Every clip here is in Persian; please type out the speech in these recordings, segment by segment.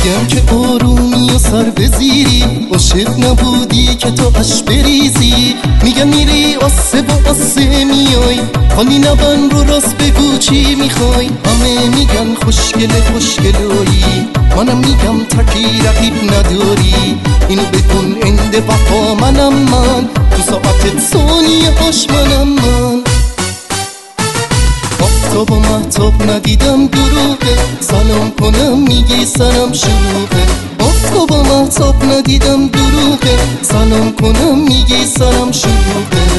میگم که آرومی و سر بزیری، عاشق نبودی که تو اش بریزی. میگم میری آسه با آسه میای، حالی نبن رو راست بگو چی میخوای. همه میگن خوشگله خوشگلایی، منم میگم تکی رقیب نداری. اینو بکن اند وفا منم من، تو ساعتت ثانیه هاش منم من. آفتاب و محتاب ندیدم دروغه، سلام کنم میگی سرم شلوغه. آفتاب و محتاب ندیدم دروغه، سلام کنم میگی سرم شلوغه.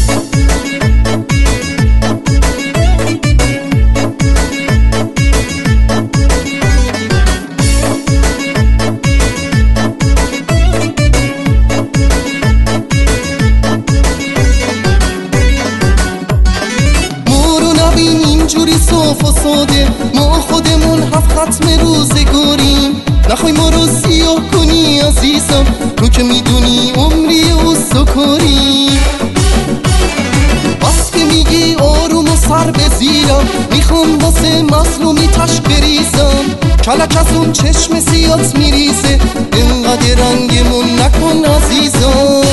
اینجوری صاف و ساده، ما خودمون 7 ختم روزگاریم. نخوای ما رو سیاه کنی عزیزم، تو که میدونی عمری استکاری. بس که میگی آروم و سر بزیرم، میخوام واسه مظلومی تشک بریزم. کلک از اون چشم سیات میریزه، اینقدر رنگمون نکن عزیزم.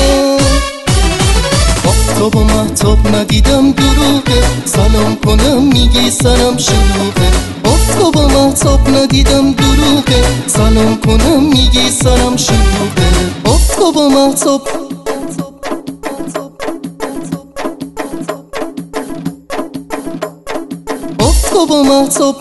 آفتاب و محتاب ندیدم دروغه، سلام کنم میگی سرم شلوغه. آفتاب و محتاب ندیدم دروغه، سلام کنم میگی سرم شلوغه. آفتاب و محتاب آفتاب و محتاب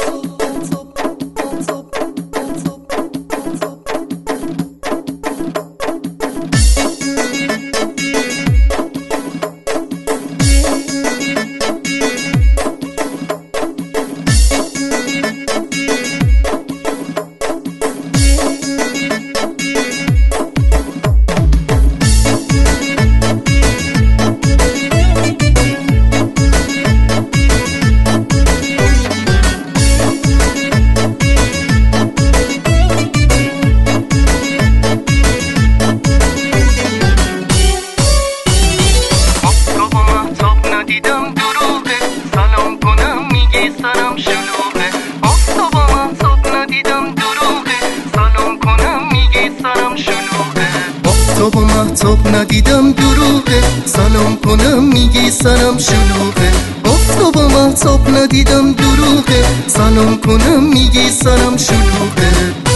ندیدم دروغه، سلام کنم میگی سرم شلوغه. آفتاب و محتاب ندیدم دروغه، سلام کنم میگی سرم شلوغه. آفتاب و محتاب ندیدم دروغه، سلام کنم میگی سرم شلوغه. آفتاب و محتاب ندیدم دروغه، سلام کنم میگی سرم شلوغه.